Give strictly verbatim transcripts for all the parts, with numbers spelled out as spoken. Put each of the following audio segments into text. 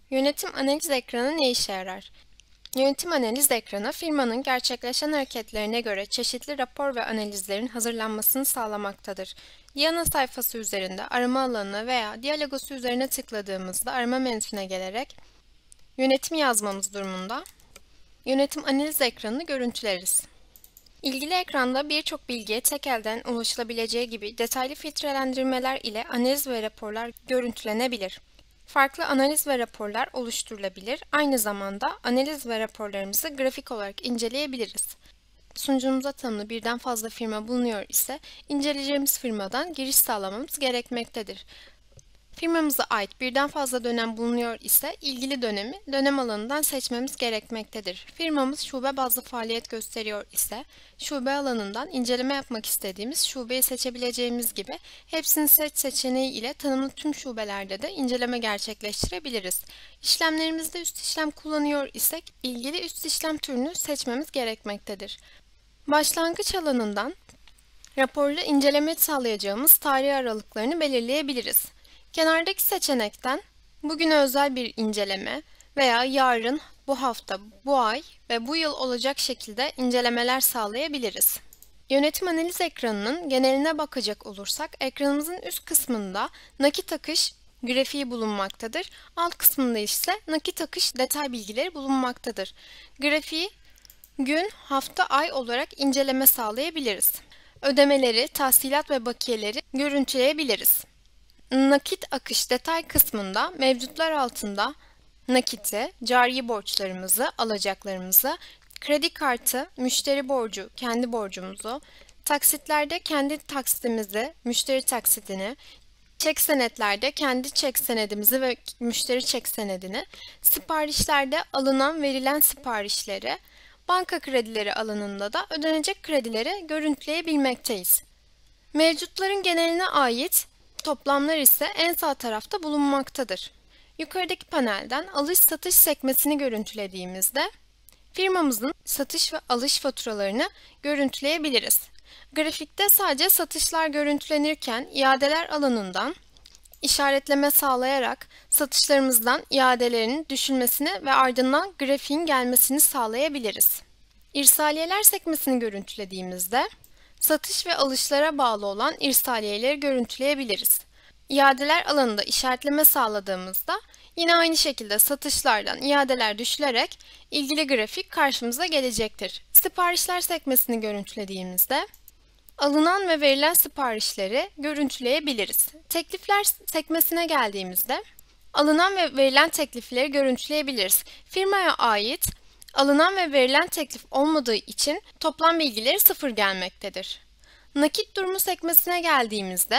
Yönetim analiz ekranı ne işe yarar? Yönetim analiz ekranı, firmanın gerçekleşen hareketlerine göre çeşitli rapor ve analizlerin hazırlanmasını sağlamaktadır. Yana sayfası üzerinde arama alanına veya diyalogosu üzerine tıkladığımızda arama menüsüne gelerek yönetim yazmamız durumunda yönetim analiz ekranını görüntüleriz. İlgili ekranda birçok bilgiye tek elden ulaşılabileceği gibi detaylı filtrelendirmeler ile analiz ve raporlar görüntülenebilir. Farklı analiz ve raporlar oluşturulabilir. Aynı zamanda analiz ve raporlarımızı grafik olarak inceleyebiliriz. Sunucumuza tanımlı birden fazla firma bulunuyor ise inceleyeceğimiz firmadan giriş sağlamamız gerekmektedir. Firmamıza ait birden fazla dönem bulunuyor ise ilgili dönemi dönem alanından seçmemiz gerekmektedir. Firmamız şube bazlı faaliyet gösteriyor ise şube alanından inceleme yapmak istediğimiz şubeyi seçebileceğimiz gibi hepsini seç seçeneği ile tanımlı tüm şubelerde de inceleme gerçekleştirebiliriz. İşlemlerimizde üst işlem kullanıyor isek ilgili üst işlem türünü seçmemiz gerekmektedir. Başlangıç alanından raporla inceleme sağlayacağımız tarih aralıklarını belirleyebiliriz. Kenardaki seçenekten bugüne özel bir inceleme veya yarın, bu hafta, bu ay ve bu yıl olacak şekilde incelemeler sağlayabiliriz. Yönetim analiz ekranının geneline bakacak olursak ekranımızın üst kısmında nakit akış grafiği bulunmaktadır. Alt kısmında ise nakit akış detay bilgileri bulunmaktadır. Grafiği gün, hafta, ay olarak inceleme sağlayabiliriz. Ödemeleri, tahsilat ve bakiyeleri görüntüleyebiliriz. Nakit akış detay kısmında mevcutlar altında nakiti, cari borçlarımızı, alacaklarımızı, kredi kartı, müşteri borcu, kendi borcumuzu, taksitlerde kendi taksitimizi, müşteri taksitini, çek senetlerde kendi çek senedimizi ve müşteri çek senedini, siparişlerde alınan verilen siparişleri, banka kredileri alanında da ödenecek kredileri görüntüleyebilmekteyiz. Mevcutların geneline ait toplamlar ise en sağ tarafta bulunmaktadır. Yukarıdaki panelden alış-satış sekmesini görüntülediğimizde firmamızın satış ve alış faturalarını görüntüleyebiliriz. Grafikte sadece satışlar görüntülenirken iadeler alanından işaretleme sağlayarak satışlarımızdan iadelerin düşülmesini ve ardından grafiğin gelmesini sağlayabiliriz. İrsaliyeler sekmesini görüntülediğimizde satış ve alışlara bağlı olan irsaliyeleri görüntüleyebiliriz. İadeler alanında işaretleme sağladığımızda yine aynı şekilde satışlardan iadeler düşülerek ilgili grafik karşımıza gelecektir. Siparişler sekmesini görüntülediğimizde alınan ve verilen siparişleri görüntüleyebiliriz. Teklifler sekmesine geldiğimizde alınan ve verilen teklifleri görüntüleyebiliriz. Firmaya ait alınan ve verilen teklif olmadığı için toplam bilgileri sıfır gelmektedir. Nakit durumu sekmesine geldiğimizde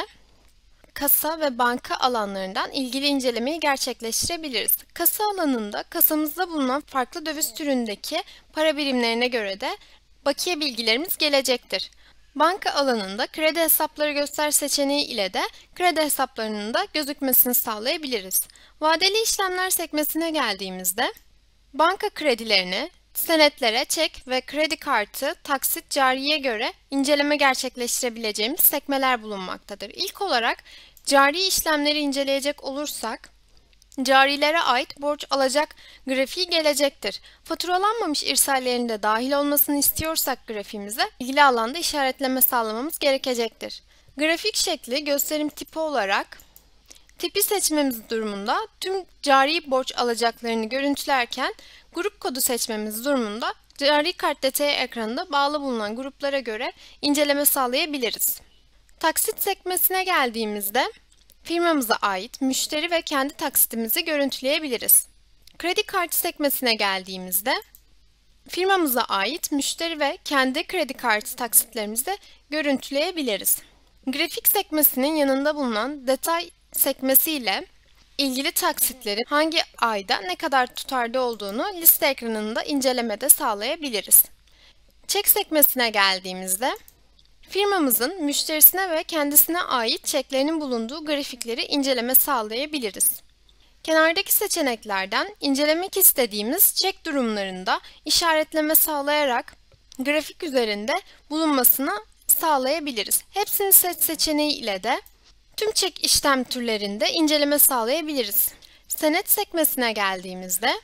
kasa ve banka alanlarından ilgili incelemeyi gerçekleştirebiliriz. Kasa alanında kasamızda bulunan farklı döviz türündeki para birimlerine göre de bakiye bilgilerimiz gelecektir. Banka alanında kredi hesapları göster seçeneği ile de kredi hesaplarının da gözükmesini sağlayabiliriz. Vadeli işlemler sekmesine geldiğimizde banka kredilerini, senetlere, çek ve kredi kartı, taksit, cariye göre inceleme gerçekleştirebileceğimiz sekmeler bulunmaktadır. İlk olarak cari işlemleri inceleyecek olursak, carilere ait borç alacak grafiği gelecektir. Faturalanmamış irsaliyenin de dahil olmasını istiyorsak grafiğimize ilgili alanda işaretleme sağlamamız gerekecektir. Grafik şekli gösterim tipi olarak tipi seçmemiz durumunda tüm cari borç alacaklarını görüntülerken grup kodu seçmemiz durumunda cari kart detayı ekranında bağlı bulunan gruplara göre inceleme sağlayabiliriz. Taksit sekmesine geldiğimizde firmamıza ait müşteri ve kendi taksitimizi görüntüleyebiliriz. Kredi kartı sekmesine geldiğimizde firmamıza ait müşteri ve kendi kredi kartı taksitlerimizi görüntüleyebiliriz. Grafik sekmesinin yanında bulunan detay sekmesi ile ilgili taksitleri hangi ayda ne kadar tutarda olduğunu liste ekranında incelemede sağlayabiliriz. Çek sekmesine geldiğimizde firmamızın müşterisine ve kendisine ait çeklerinin bulunduğu grafikleri inceleme sağlayabiliriz. Kenardaki seçeneklerden incelemek istediğimiz çek durumlarında işaretleme sağlayarak grafik üzerinde bulunmasını sağlayabiliriz. Hepsini seç seçeneği ile de tüm çek işlem türlerinde inceleme sağlayabiliriz. Senet sekmesine geldiğimizde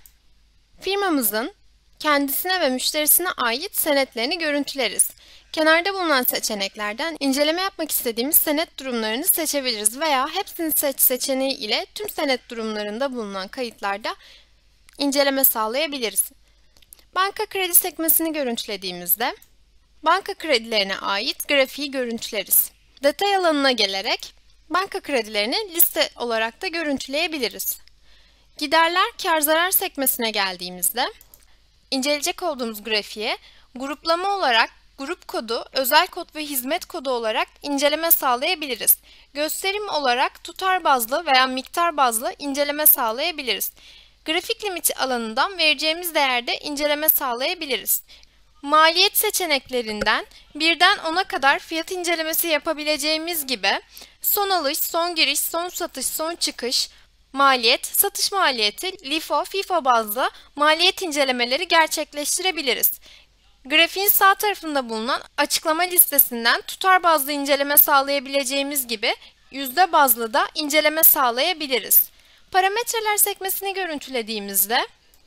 firmamızın kendisine ve müşterisine ait senetlerini görüntüleriz. Kenarda bulunan seçeneklerden inceleme yapmak istediğimiz senet durumlarını seçebiliriz veya hepsini seç seçeneği ile tüm senet durumlarında bulunan kayıtlarda inceleme sağlayabiliriz. Banka kredi sekmesini görüntülediğimizde banka kredilerine ait grafiği görüntüleriz. Detay alanına gelerek banka kredilerini liste olarak da görüntüleyebiliriz. Giderler kar zarar sekmesine geldiğimizde inceleyecek olduğumuz grafiğe gruplama olarak grup kodu, özel kod ve hizmet kodu olarak inceleme sağlayabiliriz. Gösterim olarak tutar bazlı veya miktar bazlı inceleme sağlayabiliriz. Grafik limiti alanından vereceğimiz değerde inceleme sağlayabiliriz. Maliyet seçeneklerinden birden ona kadar fiyat incelemesi yapabileceğimiz gibi son alış, son giriş, son satış, son çıkış, maliyet, satış maliyeti, LIFO, FIFO bazlı maliyet incelemeleri gerçekleştirebiliriz. Grafiğin sağ tarafında bulunan açıklama listesinden tutar bazlı inceleme sağlayabileceğimiz gibi yüzde bazlı da inceleme sağlayabiliriz. Parametreler sekmesini görüntülediğimizde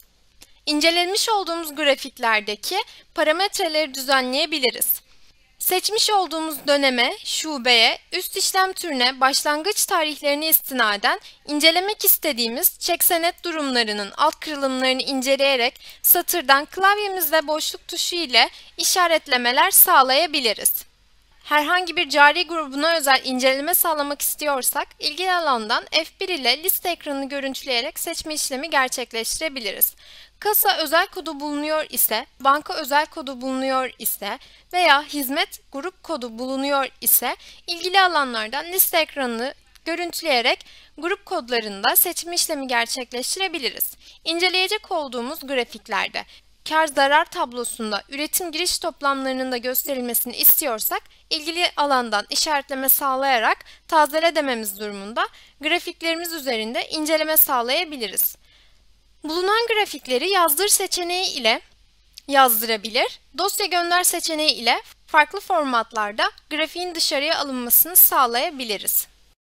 İncelemiş olduğumuz grafiklerdeki parametreleri düzenleyebiliriz. Seçmiş olduğumuz döneme, şubeye, üst işlem türüne, başlangıç tarihlerine istinaden incelemek istediğimiz çek senet durumlarının alt kırılımlarını inceleyerek satırdan klavyemizde boşluk tuşu ile işaretlemeler sağlayabiliriz. Herhangi bir cari grubuna özel inceleme sağlamak istiyorsak, ilgili alandan F bir ile liste ekranını görüntüleyerek seçme işlemi gerçekleştirebiliriz. Kasa özel kodu bulunuyor ise, banka özel kodu bulunuyor ise veya hizmet grup kodu bulunuyor ise, ilgili alanlardan liste ekranını görüntüleyerek grup kodlarında seçme işlemi gerçekleştirebiliriz. İnceleyecek olduğumuz grafiklerde kar zarar tablosunda üretim giriş toplamlarının da gösterilmesini istiyorsak, ilgili alandan işaretleme sağlayarak tazele dememiz durumunda grafiklerimiz üzerinde inceleme sağlayabiliriz. Bulunan grafikleri yazdır seçeneği ile yazdırabilir, dosya gönder seçeneği ile farklı formatlarda grafiğin dışarıya alınmasını sağlayabiliriz.